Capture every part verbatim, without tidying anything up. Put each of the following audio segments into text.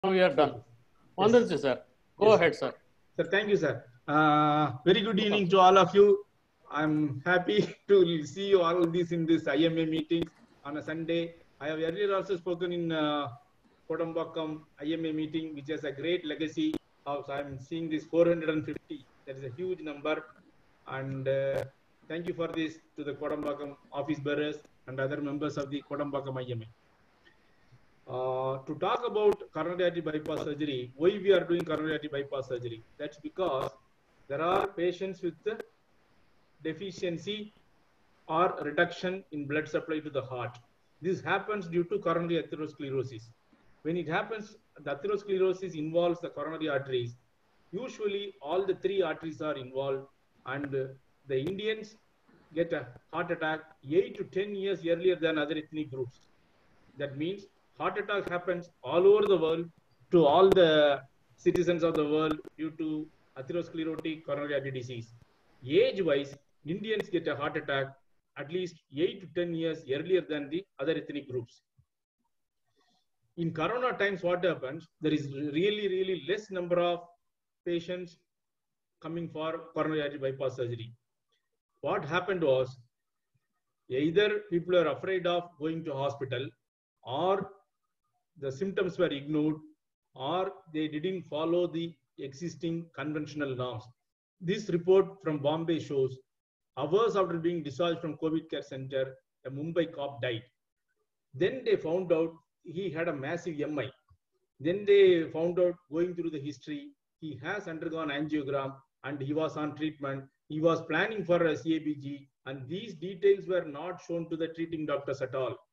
We are done. Vandanchi, sir. Go Yes. ahead, sir. Sir, thank you, sir. Uh, very good evening to all of you. I'm happy to see you all this in this I M A meeting on a Sunday. I have earlier also spoken in uh, Kodambakkam I M A meeting, which has a great legacy. Of, I'm seeing this four hundred fifty. That is a huge number. And uh, thank you for this to the Kodambakkam office bearers and other members of the Kodambakkam I M A. Uh, to talk about coronary artery bypass surgery, why we are doing coronary artery bypass surgery? That's because there are patients with deficiency or reduction in blood supply to the heart. This happens due to coronary atherosclerosis. When it happens, the atherosclerosis involves the coronary arteries. Usually, all the three arteries are involved, and uh, the Indians get a heart attack eight to ten years earlier than other ethnic groups. That means heart attack happens all over the world to all the citizens of the world due to atherosclerotic coronary artery disease. Age-wise, Indians get a heart attack at least eight to ten years earlier than the other ethnic groups. In corona times, what happens? There is really, really less number of patients coming for coronary artery bypass surgery. What happened was, either people are afraid of going to hospital, or the symptoms were ignored, or they didn't follow the existing conventional norms. This report from Bombay shows hours after being discharged from COVID care center, a Mumbai cop died. Then they found out he had a massive M I. Then they found out, going through the history, he has undergone angiogram and he was on treatment. He was planning for a C A B G, and these details were not shown to the treating doctors at all.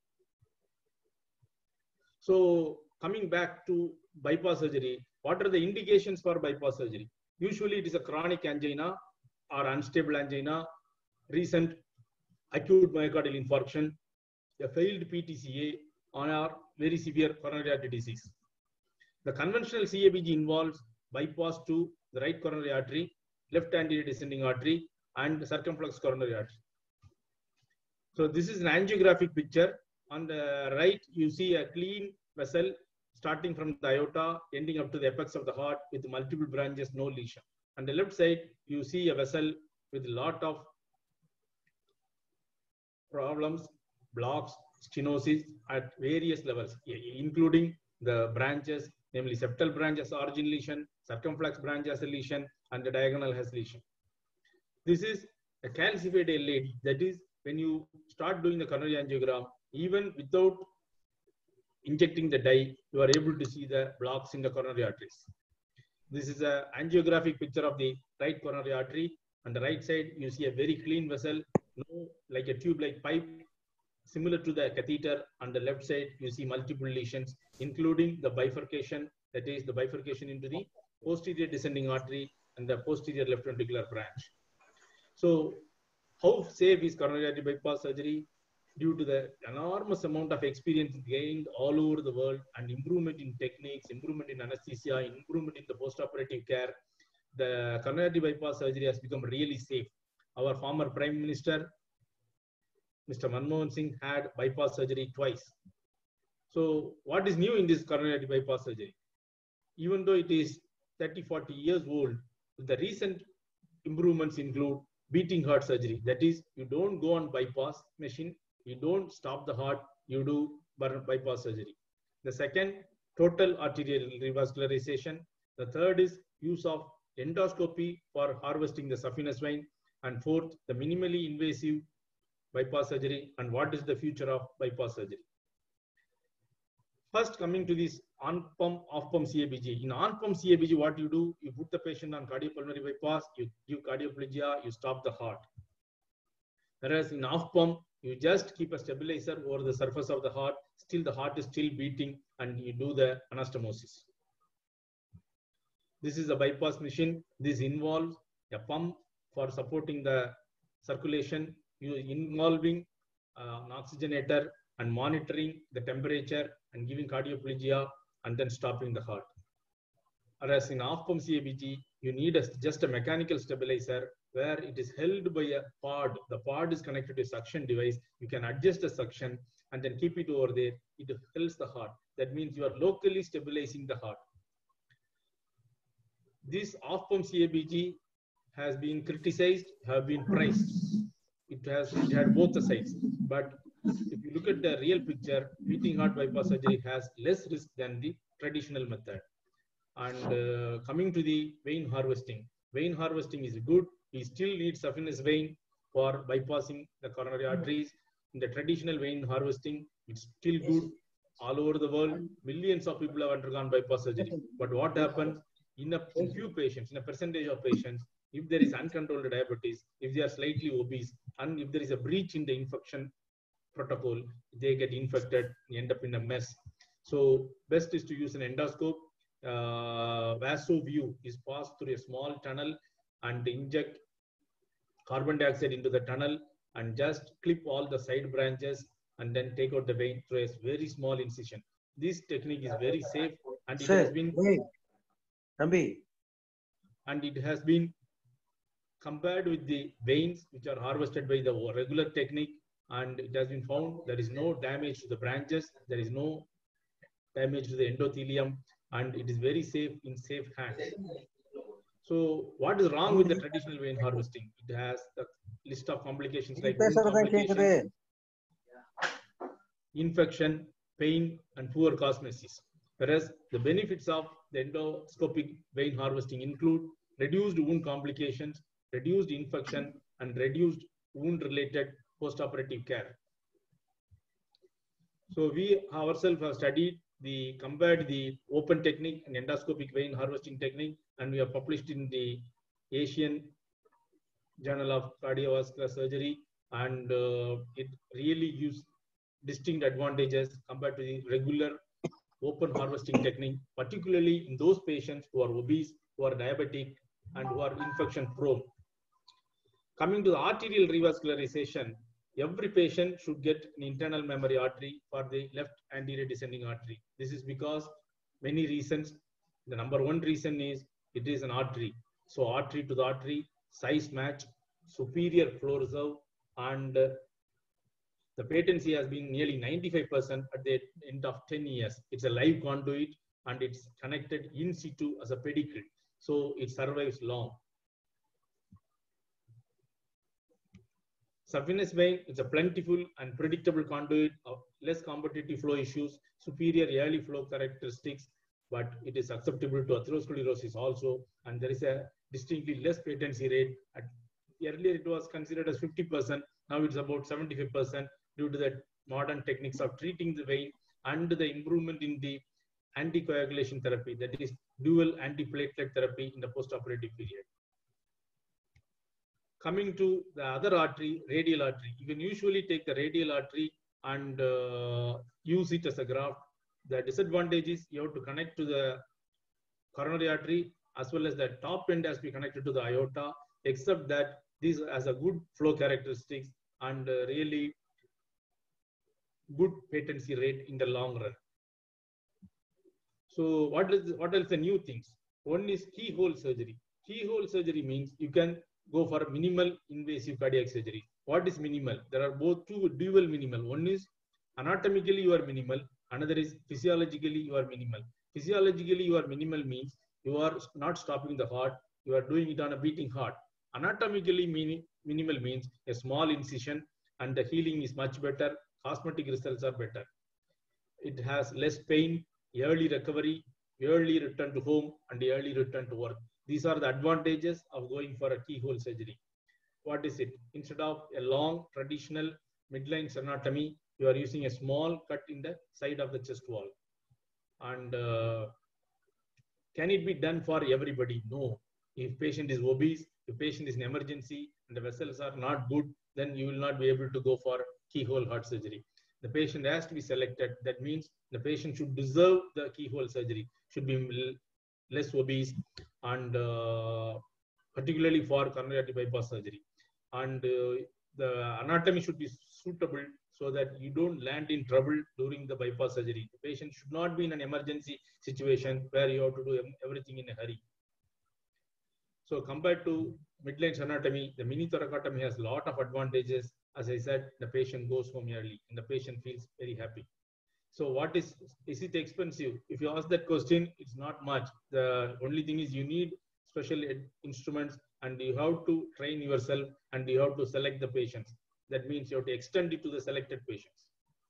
So coming back to bypass surgery, what are the indications for bypass surgery? Usually it is a chronic angina or unstable angina, recent acute myocardial infarction, a failed P T C A, or very severe coronary artery disease. The conventional C A B G involves bypass to the right coronary artery, left anterior descending artery, and circumflex coronary artery. So this is an angiographic picture. On the right, you see a clean vessel starting from the aorta, ending up to the apex of the heart with multiple branches, no lesion. On the left side, you see a vessel with a lot of problems, blocks, stenosis at various levels, including the branches, namely septal branch has origin lesion, circumflex branch has a lesion, and the diagonal has lesion. This is a calcified L A D. That is, when you start doing the coronary angiogram, even without injecting the dye, you are able to see the blocks in the coronary arteries. This is an angiographic picture of the right coronary artery. On the right side, you see a very clean vessel, no, like a tube-like pipe, similar to the catheter. On the left side, you see multiple lesions, including the bifurcation, that is the bifurcation into the posterior descending artery and the posterior left ventricular branch. So how safe is coronary artery bypass surgery? Due to the enormous amount of experience gained all over the world and improvement in techniques, improvement in anesthesia, improvement in the post-operative care, the coronary artery bypass surgery has become really safe. Our former Prime Minister, Mister Manmohan Singh, had bypass surgery twice. So what is new in this coronary artery bypass surgery? Even though it is thirty, forty years old, the recent improvements include beating heart surgery. That is, you don't go on bypass machine, you don't stop the heart, you do bypass surgery. The second, total arterial revascularization. The third is use of endoscopy for harvesting the saphenous vein. And fourth, the minimally invasive bypass surgery. And what is the future of bypass surgery? First, coming to this on-pump, off-pump C A B G. In on-pump C A B G, what you do, you put the patient on cardiopulmonary bypass, you give cardioplegia, you stop the heart. Whereas in off-pump, you just keep a stabilizer over the surface of the heart, still the heart is still beating, and you do the anastomosis. This is a bypass machine. This involves a pump for supporting the circulation, involving uh, an oxygenator and monitoring the temperature and giving cardioplegia and then stopping the heart. Whereas in off-pump C A B G, you need a, just a mechanical stabilizer where it is held by a pod. The pod is connected to a suction device. You can adjust the suction and then keep it over there. It helps the heart. That means you are locally stabilizing the heart. This off-pump C A B G has been criticized, have been praised. It has it had both the sides. But if you look at the real picture, beating heart bypass surgery has less risk than the traditional method. And uh, coming to the vein harvesting, vein harvesting is good. We still need saphenous vein for bypassing the coronary arteries. In the traditional vein harvesting, it's still good. All over the world, millions of people have undergone bypass surgery. But what happens in a in few patients, in a percentage of patients, if there is uncontrolled diabetes, if they are slightly obese, and if there is a breach in the infection protocol, they get infected, end up in a mess. So best is to use an endoscope. Uh, VasoView is passed through a small tunnel and inject carbon dioxide into the tunnel and just clip all the side branches and then take out the vein through a very small incision. This technique is very safe and it Sir, has been wait. Rambi. and it has been compared with the veins which are harvested by the regular technique, and it has been found there is no damage to the branches, there is no damage to the endothelium, and it is very safe in safe hands. So what is wrong with the traditional vein harvesting? It has a list of complications like wound complications, infection, pain, and poor cosmesis. Whereas the benefits of the endoscopic vein harvesting include reduced wound complications, reduced infection, and reduced wound-related post-operative care. So we ourselves have studied the compared the open technique and endoscopic vein harvesting technique, and we have published in the Asian Journal of Cardiovascular Surgery, and uh, it really gives distinct advantages compared to the regular open harvesting technique, particularly in those patients who are obese, who are diabetic, and who are infection prone. Coming to the arterial revascularization, every patient should get an internal memory artery for the left anterior descending artery. This is because many reasons. The number one reason is it is an artery. So artery to the artery, size match, superior flow reserve, and uh, the patency has been nearly ninety-five percent at the end of ten years. It's a live conduit and it's connected in situ as a pedicle. So it survives long. Saphenous vein is a plentiful and predictable conduit of less competitive flow issues, superior early flow characteristics, but it is susceptible to atherosclerosis also, and there is a distinctly less patency rate. At, earlier it was considered as fifty percent, now it's about seventy-five percent due to the modern techniques of treating the vein and the improvement in the anticoagulation therapy, that is dual antiplatelet therapy in the postoperative period. Coming to the other artery, radial artery, you can usually take the radial artery and uh, use it as a graft. The disadvantage is you have to connect to the coronary artery as well as the top end has to be connected to the aorta, except that this has a good flow characteristics and uh, really good patency rate in the long run. So what is what else the new things? One is keyhole surgery. Keyhole surgery means you can go for minimal invasive cardiac surgery. What is minimal? There are both two dual minimal. One is anatomically you are minimal, another is physiologically you are minimal. Physiologically you are minimal means you are not stopping the heart, you are doing it on a beating heart. Anatomically meaning, minimal means a small incision and the healing is much better, cosmetic results are better. It has less pain, early recovery, early return to home, and early return to work. These are the advantages of going for a keyhole surgery. What is it? Instead of a long traditional midline sternotomy, you are using a small cut in the side of the chest wall. And uh, can it be done for everybody? No. If patient is obese, if patient is in emergency, and the vessels are not good, then you will not be able to go for keyhole heart surgery. The patient has to be selected. That means the patient should deserve the keyhole surgery, should be less obese, and uh, particularly for coronary artery bypass surgery. And uh, the anatomy should be suitable so that you don't land in trouble during the bypass surgery. The patient should not be in an emergency situation where you have to do everything in a hurry. So compared to midline sternotomy, the mini thoracotomy has a lot of advantages. As I said, the patient goes home early and the patient feels very happy. So what is, is it expensive? If you ask that question, it's not much. The only thing is you need special instruments and you have to train yourself and you have to select the patients. That means you have to extend it to the selected patients.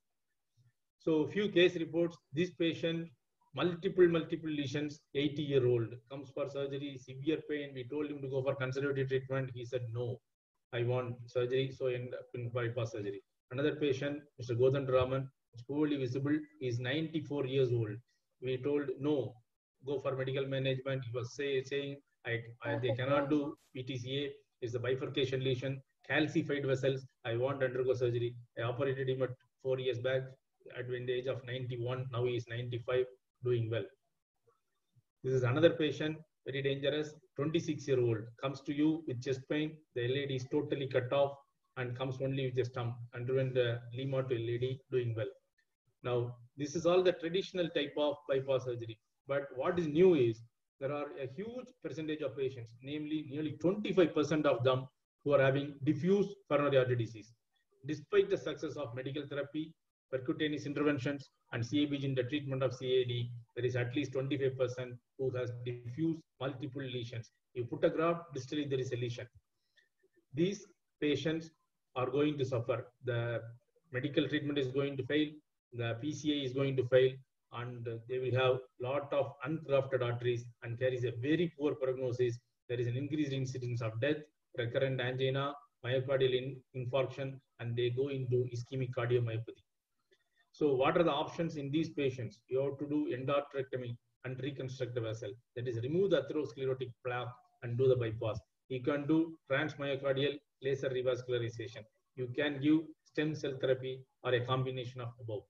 So few case reports, this patient, multiple, multiple lesions, eighty year old, comes for surgery, severe pain. We told him to go for conservative treatment. He said, no, I want surgery. So end up in bypass surgery. Another patient, Mister Godan Raman, it's poorly visible. He's ninety-four years old. We told, no, go for medical management. He was say, saying, I, I, they cannot do P T C A. It's a bifurcation lesion, calcified vessels. I want to undergo surgery. I operated him at four years back at the age of ninety-one. Now he is ninety-five, doing well. This is another patient, very dangerous, twenty-six year old, comes to you with chest pain. The L A D is totally cut off and comes only with a stump. Underwent the Lima to L A D, doing well. Now, this is all the traditional type of bypass surgery. But what is new is there are a huge percentage of patients, namely nearly twenty-five percent of them who are having diffuse coronary artery disease. Despite the success of medical therapy, percutaneous interventions, and C A B G in the treatment of C A D, there is at least twenty-five percent who has diffuse multiple lesions. You put a graft, distally there is a lesion. These patients are going to suffer. The medical treatment is going to fail, the P C A is going to fail, and they will have lot of ungrafted arteries and carries a very poor prognosis. There is an increased incidence of death, recurrent angina, myocardial infarction, and they go into ischemic cardiomyopathy. So what are the options in these patients? You have to do endarterectomy and reconstruct the vessel. That is, remove the atherosclerotic plaque and do the bypass. You can do transmyocardial laser revascularization. You can give stem cell therapy or a combination of above.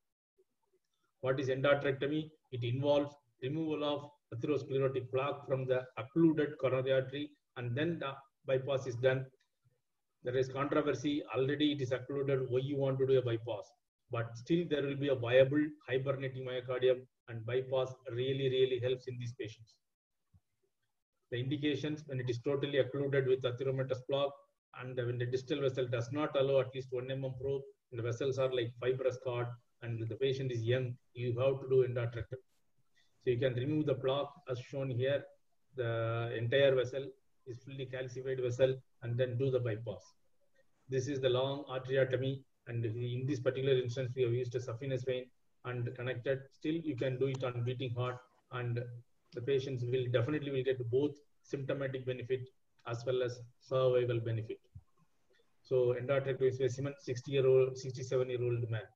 What is endarterectomy? It involves removal of atherosclerotic plaque from the occluded coronary artery, and then the bypass is done. There is controversy. Already it is occluded. Why you want to do a bypass? But still there will be a viable hibernating myocardium, and bypass really, really helps in these patients. The indications, when it is totally occluded with atheromatous plaque, and when the distal vessel does not allow at least one millimeter probe, and the vessels are like fibrous cord, and the patient is young, you have to do endarterectomy. So you can remove the plaque as shown here. The entire vessel is fully calcified vessel, and then do the bypass. This is the long arteriotomy. And in this particular instance, we have used a saphenous vein and connected. Still, you can do it on beating heart, and the patients will definitely will get both symptomatic benefit as well as survival benefit. So, endarterectomy specimen, sixty year old, sixty-seven year old man.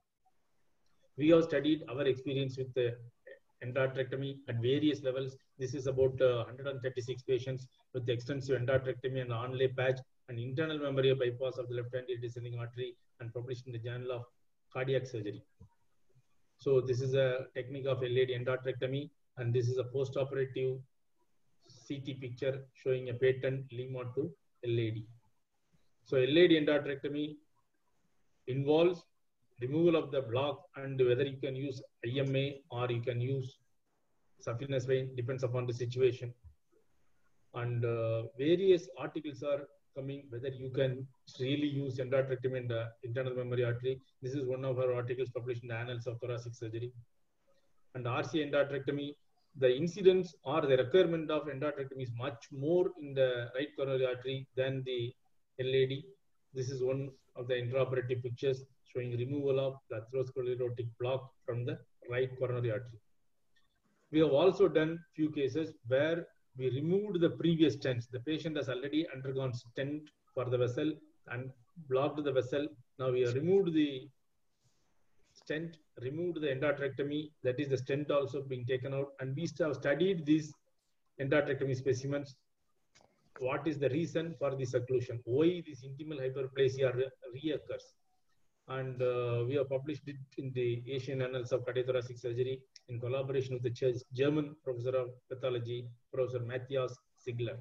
We have studied our experience with the endarterectomy at various levels. This is about uh, one hundred thirty-six patients with extensive endarterectomy and onlay patch and internal memory bypass of the left-handed descending artery, and published in the Journal of Cardiac Surgery. So this is a technique of L A D endarterectomy, and this is a post-operative C T picture showing a patent Lima to L A D. So L A D endarterectomy involves removal of the block, and whether you can use I M A or you can use saphenous vein, depends upon the situation. And uh, various articles are coming whether you can really use endarterectomy in the internal memory artery. This is one of our articles published in the Annals of Thoracic Surgery. And R C endarterectomy, the incidence or the requirement of endarterectomy is much more in the right coronary artery than the L A D. This is one of the intraoperative pictures showing removal of the atherosclerotic plaque from the right coronary artery. We have also done few cases where we removed the previous stents. The patient has already undergone stent for the vessel and blocked the vessel. Now we have removed the stent, removed the endarterectomy, that is the stent also being taken out, and we have studied these endarterectomy specimens. What is the reason for this occlusion? Why this intimal hyperplasia re reoccurs? And uh, we have published it in the Asian Annals of Cardiothoracic Surgery in collaboration with the German professor of pathology, Professor Matthias Ziegler.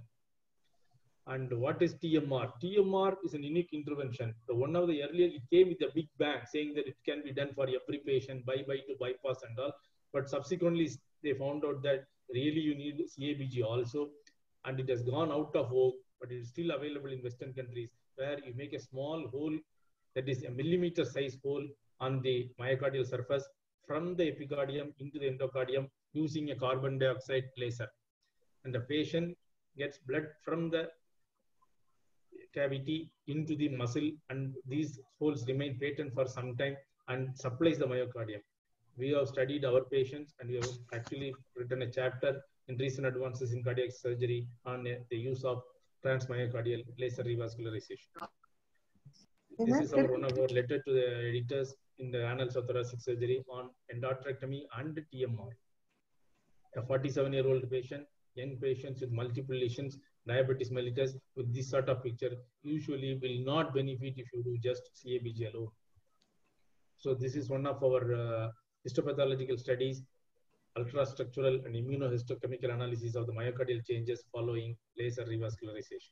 And what is T M R? T M R is a unique intervention. So one of the earlier, it came with a big bang saying that it can be done for every patient, by by to bypass and all. But subsequently, they found out that really you need C A B G also. And it has gone out of vogue, but it is still available in Western countries, where you make a small hole, that is a millimeter size hole on the myocardial surface, from the epicardium into the endocardium using a carbon dioxide laser. And the patient gets blood from the cavity into the muscle, and these holes remain patent for some time and supplies the myocardium. We have studied our patients, and we have actually written a chapter in recent advances in cardiac surgery on uh, the use of transmyocardial laser revascularization. This is our, one of our letter to the editors in the Annals of Thoracic Surgery on endarterectomy and T M R. A forty-seven year old patient, young patients with multiple lesions, diabetes mellitus with this sort of picture usually will not benefit if you do just C A B G alone. So this is one of our uh, histopathological studies, ultrastructural and immunohistochemical analysis of the myocardial changes following laser revascularization.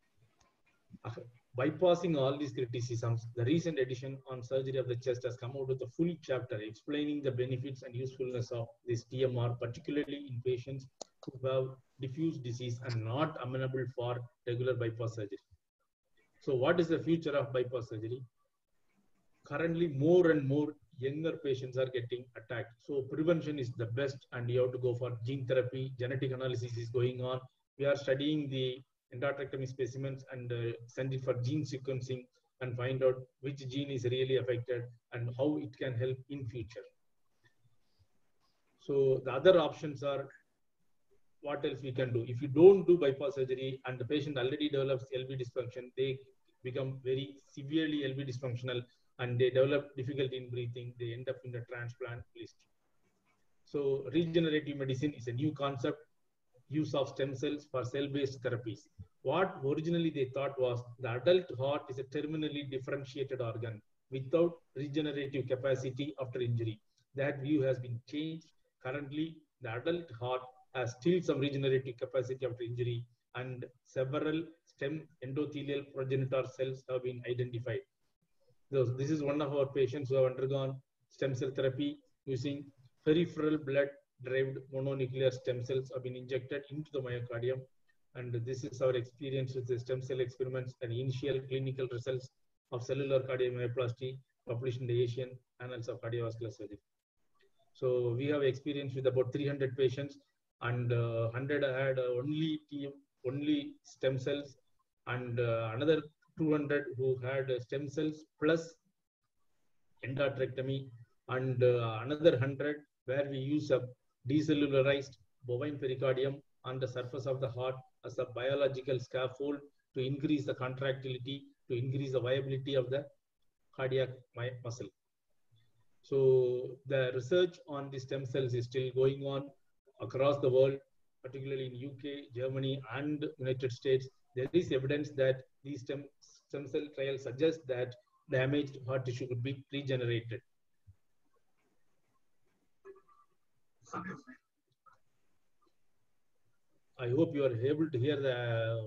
Bypassing all these criticisms, the recent edition on surgery of the chest has come out with a full chapter explaining the benefits and usefulness of this T M R, particularly in patients who have diffuse disease and not amenable for regular bypass surgery. So what is the future of bypass surgery? Currently, more and more younger patients are getting attacked. So prevention is the best, and you have to go for gene therapy. Genetic analysis is going on. We are studying the endarterectomy specimens and uh, send it for gene sequencing and find out which gene is really affected and how it can help in future. So the other options are, what else we can do? If you don't do bypass surgery and the patient already develops L V dysfunction, they become very severely L V dysfunctional and they develop difficulty in breathing, they end up in the transplant list. So regenerative medicine is a new concept, use of stem cells for cell-based therapies. What originally they thought was the adult heart is a terminally differentiated organ without regenerative capacity after injury. That view has been changed. Currently, the adult heart has still some regenerative capacity after injury, and several stem endothelial progenitor cells have been identified. So this is one of our patients who have undergone stem cell therapy using peripheral blood derived mononuclear stem cells have been injected into the myocardium. And this is our experience with the stem cell experiments and initial clinical results of cellular cardiomyoplasty published in the Asian Annals of Cardiovascular Surgery. So we have experience with about three hundred patients, and uh, one hundred had uh, only T M, only stem cells, and uh, another two hundred who had uh, stem cells plus endarterectomy, and uh, another one hundred where we use a decellularized bovine pericardium on the surface of the heart as a biological scaffold to increase the contractility, to increase the viability of the cardiac muscle. So the research on the stem cells is still going on across the world, particularly in U K, Germany, and United States. There is evidence that these stem, stem cell trials suggest that damaged heart tissue could be regenerated. I hope you are able to hear the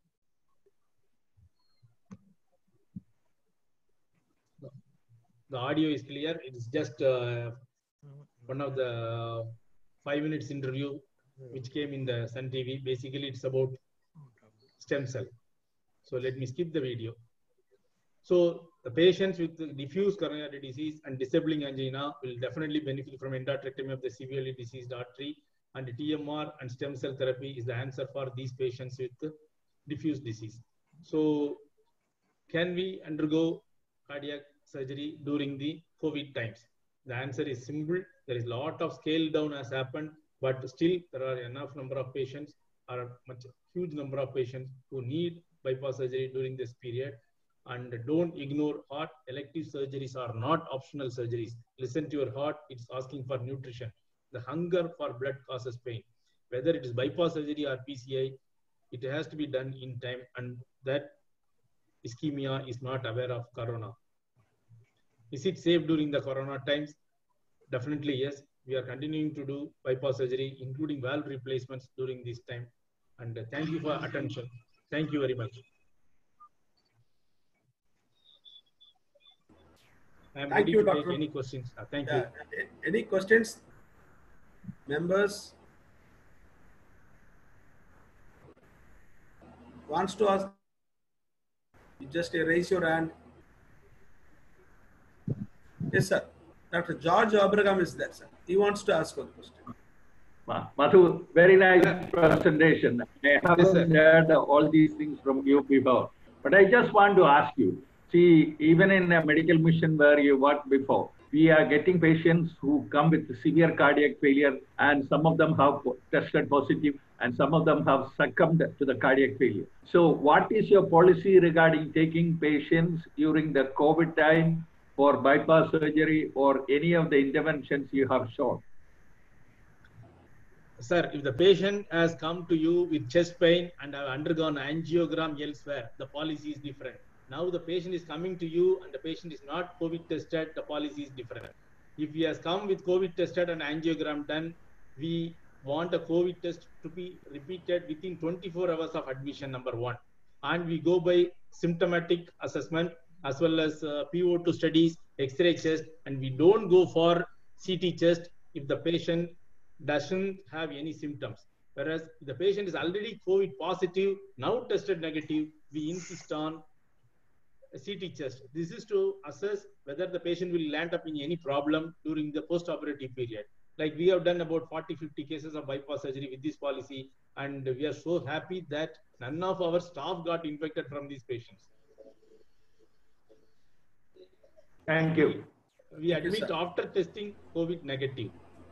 the audio is clear. It is just uh, one of the five minutes interview which came in the Sun T V. Basically, it's about stem cell. So let me skip the video. So the patients with diffuse coronary disease and disabling angina will definitely benefit from endarterectomy of the severely diseased artery, and T M R and stem cell therapy is the answer for these patients with diffuse disease. So can we undergo cardiac surgery during the COVID times? The answer is simple. There is a lot of scale down has happened, but still there are enough number of patients, or a much huge number of patients who need bypass surgery during this period. And don't ignore heart. Elective surgeries are not optional surgeries. Listen to your heart. It's asking for nutrition. The hunger for blood causes pain. Whether it is bypass surgery or P C I, it has to be done in time, and that ischemia is not aware of corona. Is it safe during the corona times? Definitely yes. We are continuing to do bypass surgery, including valve replacements during this time. And thank you for attention. Thank you very much. I am ready to take any questions. Uh, thank yeah. you. Any questions, members? Wants to ask? You just raise your hand. Yes, sir. Doctor George Abraham is there, sir. He wants to ask one question. Ma- Madhu, very nice presentation. I haven't heard all these things from you before. But I just want to ask you, see, even in a medical mission where you worked before, we are getting patients who come with severe cardiac failure, and some of them have tested positive, and some of them have succumbed to the cardiac failure. So what is your policy regarding taking patients during the COVID time for bypass surgery or any of the interventions you have shown? Sir, if the patient has come to you with chest pain and have undergone angiogram elsewhere, the policy is different. Now the patient is coming to you and the patient is not COVID tested, the policy is different. If he has come with COVID tested and angiogram done, we want a COVID test to be repeated within twenty-four hours of admission, number one. And we go by symptomatic assessment as well as uh, P O two studies, X-ray chest, and we don't go for C T chest if the patient doesn't have any symptoms. Whereas if the patient is already COVID positive, now tested negative, we insist on a C T chest. This is to assess whether the patient will land up in any problem during the post-operative period. Like we have done about forty, fifty cases of bypass surgery with this policy, and we are so happy that none of our staff got infected from these patients. Thank you. We Thank you, admit sir. after testing COVID negative.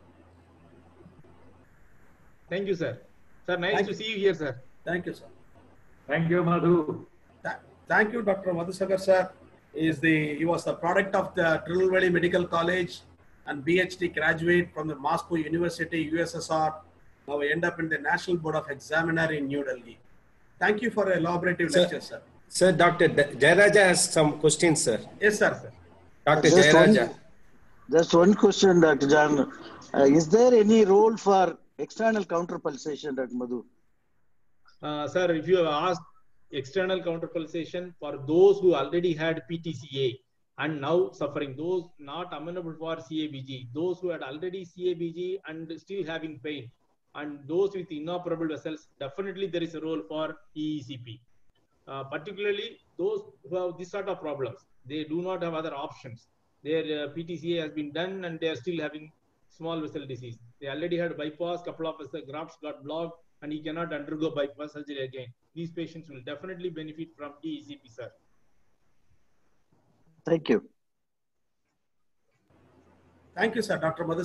Thank you, sir. Sir, nice Thank to you. see you here, sir. Thank you, sir. Thank you, Madhu. Th- Thank you, Doctor Madhusakar, sir. He is the he was the product of the Tirunelveli Medical College and B H D graduate from the Moscow University, U S S R. Now we end up in the National Board of Examiner in New Delhi. Thank you for a elaborative Sir. lecture, sir. Sir, Doctor Jayaraja has some questions, sir. Yes, sir. Doctor Just one, Jayaraja. just one question, Doctor John. Uh, is there any role for external counterpulsation, Doctor Madhu? Uh, sir, if you have asked external counterpulsation for those who already had P T C A and now suffering, those not amenable for C A B G, those who had already C A B G and still having pain, and those with inoperable vessels, definitely there is a role for E E C P. Uh, particularly those who have this sort of problems, they do not have other options. Their uh, P T C A has been done and they are still having small vessel disease. They already had bypass, couple of vessel grafts got blocked, and he cannot undergo bypass surgery again. These patients will definitely benefit from E E C P, sir. Thank you. Thank you, sir. Doctor Madhusakar.